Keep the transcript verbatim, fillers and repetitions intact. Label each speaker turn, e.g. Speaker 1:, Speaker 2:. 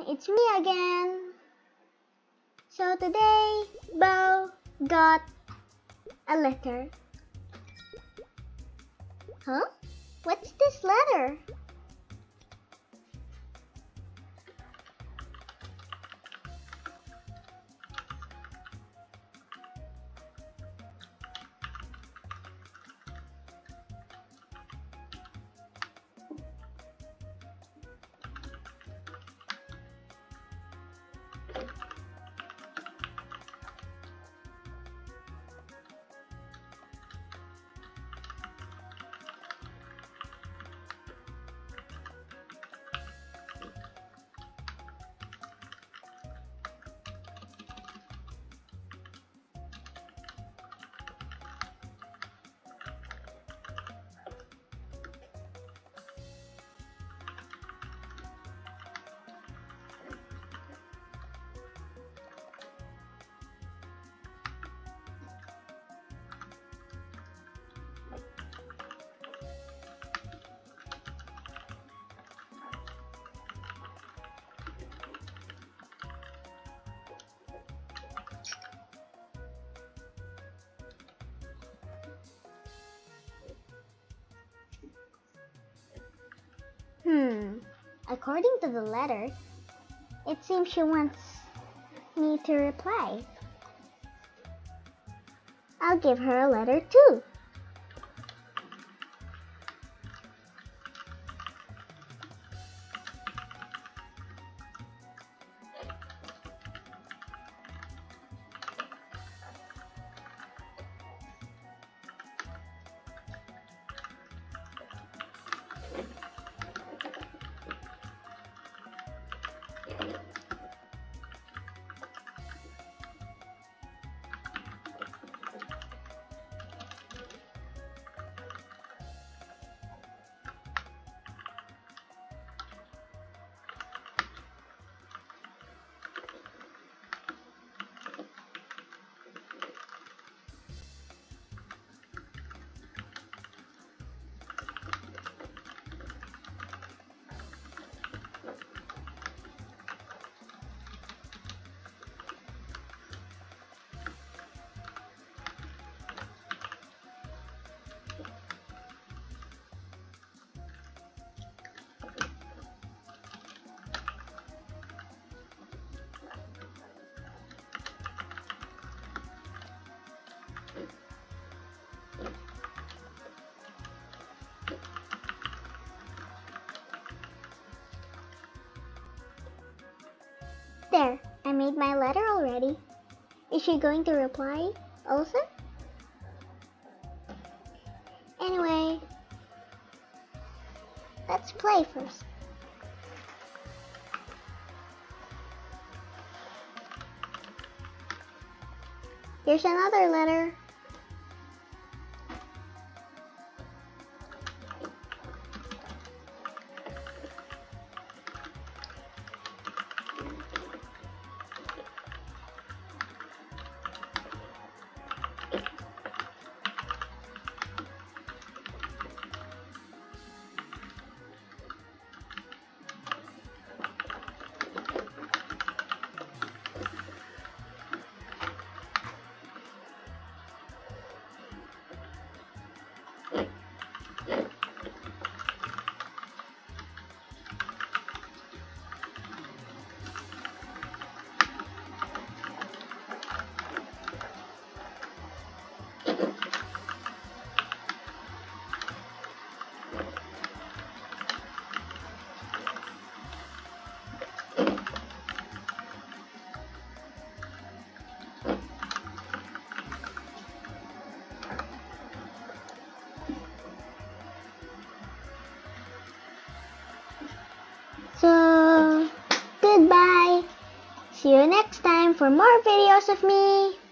Speaker 1: it's me again. So today, Bo got a letter. Huh? What's this letter? Hmm, according to the letter, it seems she wants me to reply. I'll give her a letter too. There, I made my letter already. Is she going to reply also? Anyway, let's play first. Here's another letter. So, goodbye. See you next time for more videos of me.